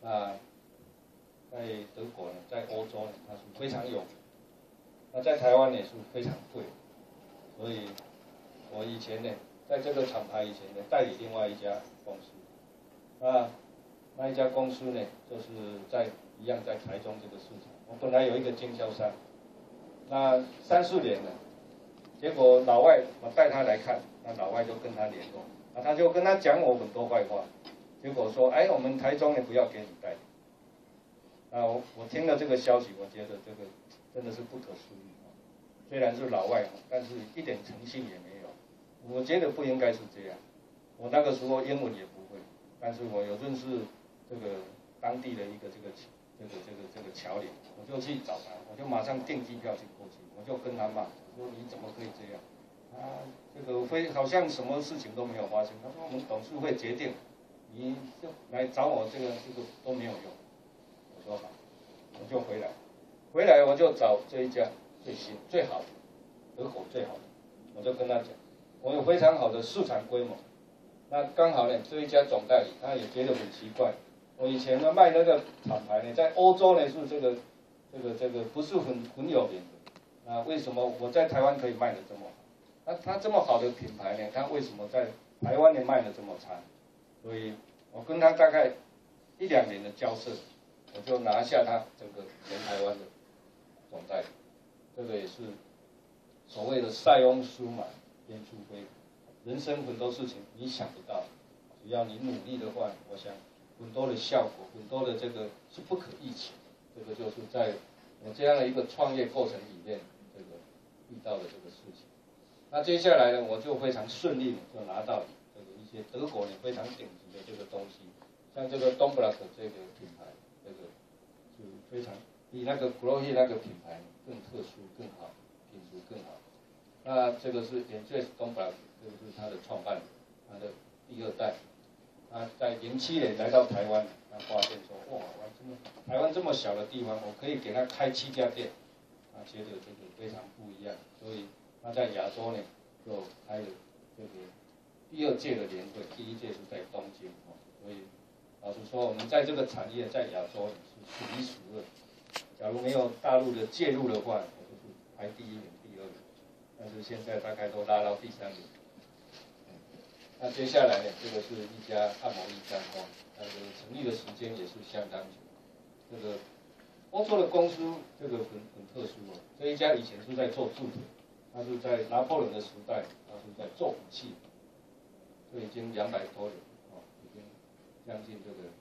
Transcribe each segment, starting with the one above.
那在德国呢，在欧洲呢，它是非常有名。那在台湾也是非常贵，所以我以前呢，在这个厂牌以前呢，代理另外一家公司。那一家公司呢，就是一样在台中这个市场。我本来有一个经销商，那3、4年了，结果老外我带他来看，那老外就跟他联络，那他就跟他讲我很多坏话，结果说，哎，我们台中呢不要给你代理。我听了这个消息，我觉得这个真的是不可思议。虽然是老外，但是一点诚信也没有。我觉得不应该是这样。我那个时候英文也不会，但是我有认识这个当地的一个这个侨领，我就去找他，我就马上订机票去过去，我就跟他骂，说你怎么可以这样？这个好像什么事情都没有发生。他说我们董事会决定，你就来找我这个都没有用。我说好，我就回来我就找这一家最新最好的，德国最好的，我就跟他讲，我有非常好的市场规模。那刚好呢，这一家总代理他也觉得很奇怪，我以前呢卖那个厂牌呢，在欧洲呢是这个不是很有名的，那为什么我在台湾可以卖得这么好？那他这么好的品牌呢，他为什么在台湾呢卖得这么差？所以我跟他大概1、2年的交涉，我就拿下他整个全台湾的总代理，这个也是所谓的塞翁失马焉知非福。人生很多事情你想不到，只要你努力的话，我想很多的效果，很多的这个是不可预期的。这个就是在我这样的一个创业过程里面，这个遇到的这个事情。那接下来呢，我就非常顺利就拿到这个一些德国呢非常顶级的这个东西，像这个 Domblack 这个品牌，这个就非常比那个 Grohe 那个品牌更特殊、更好，品质更好。那这个是 Andreas Domblack， 这个是他的创办人，他的第2代。在07年来到台湾，他发现说，哇，台湾这么小的地方，我可以给他开7家店，觉得这个非常不一样。所以他在亚洲呢，就开了这个第2届的年会，第1届是在东京。所以老实说，我们在这个产业在亚洲是数1数2。假如没有大陆的介入的话，我就是排第1名、第2名。但是现在大概都拉到第3名。那接下来呢，这个是一家按摩驿站它的成立的时间也是相当久。这个欧洲的公司这个很特殊哦，这一家以前是在做铸铁，它是在拿破仑的时代，它是在做武器，这已经200多年已经将近这个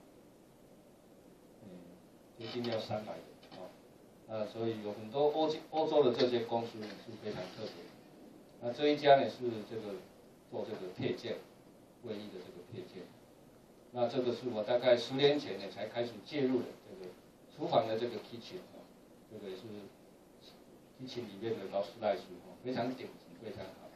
接近要300年所以有很多欧洲的这些公司呢是非常特别的。那这一家呢是这个做这个配件，卫浴的这个配件。那这个是我大概10年前呢才开始介入的这个厨房的这个 kitchen 这个也是 kitchen 里面的劳斯莱斯非常顶级，非常好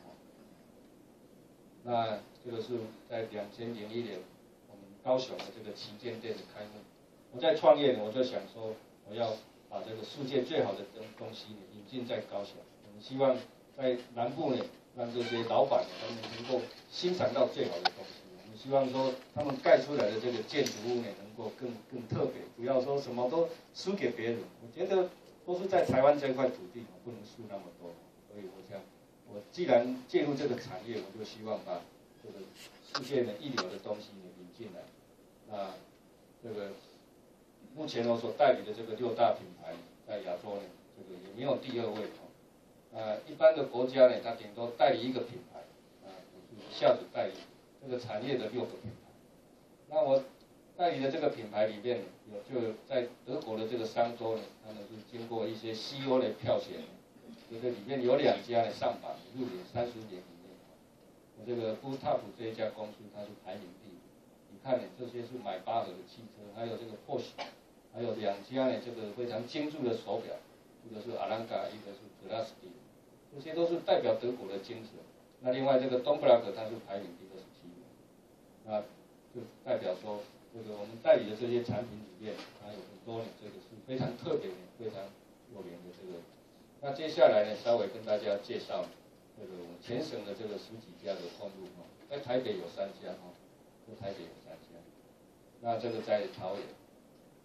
那这个是在2001年我们高雄的这个旗舰店的开幕。我在创业呢，我就想说我要把这个世界最好的东西引进在高雄。我们希望在南部呢，让这些老板他们能够欣赏到最好的东西。我们希望说他们盖出来的这个建筑物呢，能够更特别，不要说什么都输给别人。我觉得都是在台湾这块土地，不能输那么多。所以我想，我既然介入这个产业，我就希望把这个世界的一流的东西引进来。那这个目前我所代理的这个6大品牌，在亚洲呢，这个也没有第2位一般的国家呢，它顶多代理1个品牌一下子代理这个产业的6个品牌。那我代理的这个品牌里面就在德国的这个商周呢，他们是经过一些 CEO 的票选，这个里面有2家呢上榜，入选30年里面。我这个布塔普这一家公司，它是排名第5。你看呢，这些是买巴赫的汽车，还有这个 Porsche， 还有2家呢这个非常精致的手表，一个是阿兰嘎，一个是格拉斯蒂，这些都是代表德国的精神。那另外这个 Domblack 它是排名第27名，那就代表说，这个我们代理的这些产品里面，它有很多呢，这个是非常特别的、非常有名的这个。那接下来呢，稍微跟大家介绍这个我们全省的这个10几家的通路在台北有3家在台北有3家。那这个在桃园，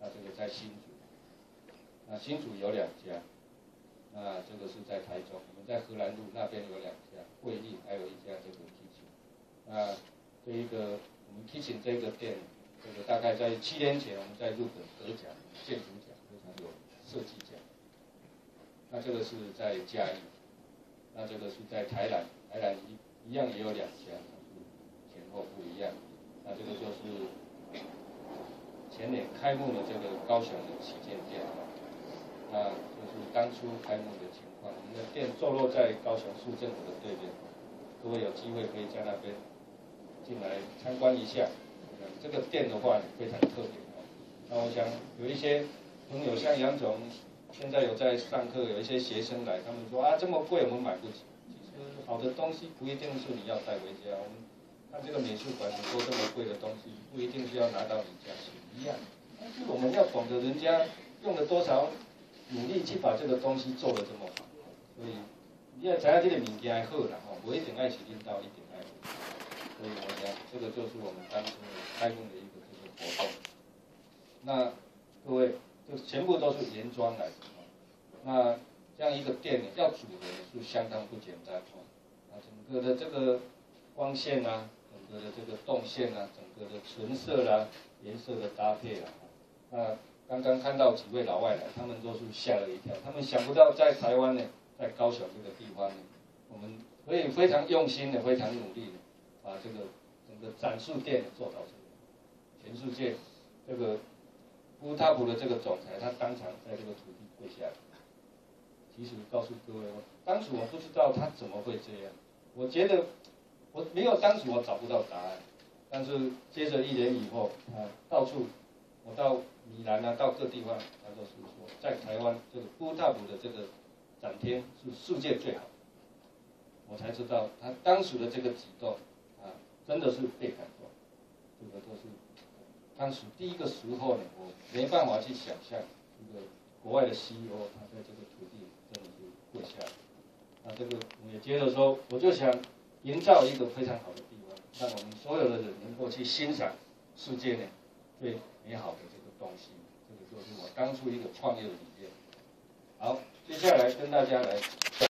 那这个在新竹，那新竹有2家，那这个是在台中，我们在荷兰路那边有2家，惠利还有1家这个 Kitchen。那这一个我们 Kitchen 这个店，这个大概在7年前我们在日本得奖，建筑奖非常有设计奖。那这个是在嘉义，那这个是在台南，台南一样也有2家，前后不一样。那这个就是前年开幕的这个高雄的旗舰店，那就是当初开幕的情况。我们的店坐落在高雄市政府的对面，各位有机会可以在那边进来参观一下。这个店的话非常特别。那我想有一些朋友像杨总，现在有在上课，有一些学生来，他们说啊这么贵我们买不起。其实好的东西不一定是你要带回家，我们看这个美术馆很多这么贵的东西，不一定是要拿到你家去一样。但是我们要懂得人家用了多少努力去把这个东西做得这么好，所以你要知影这个物件好啦吼，不一定爱是领导一定爱。所以我想这个就是我们当初开幕的一个这个活动。那各位就全部都是原装来的。那这样一个店要组合是相当不简单哦。那整个的这个光线啊，整个的这个动线啊，整个的纯色啦、颜色的搭配啦，那刚刚看到几位老外来，他们都是吓了一跳，他们想不到在台湾呢，在高雄这个地方呢，我们可以非常用心的、非常努力的把这个整个展示店做到这个全世界这个乌塔普的这个总裁，他当场在这个土地跪下来。其实告诉各位，当时我不知道他怎么会这样，我觉得我没有当时我找不到答案，但是接着1年以后，到处我到米兰啊，到各地方，他都是说在台湾这个乌塔普的这个展厅是世界最好的，我才知道他当时的这个举动真的是被感动，这个都是当时第一个时候呢，我没办法去想象一个国外的 CEO 他在这个土地真的是跪下来。那这个我也接着说，我就想营造一个非常好的地方，让我们所有的人能够去欣赏世界呢最美好的这个东西。这个就是我当初一个创业的理念。好，接下来跟大家来。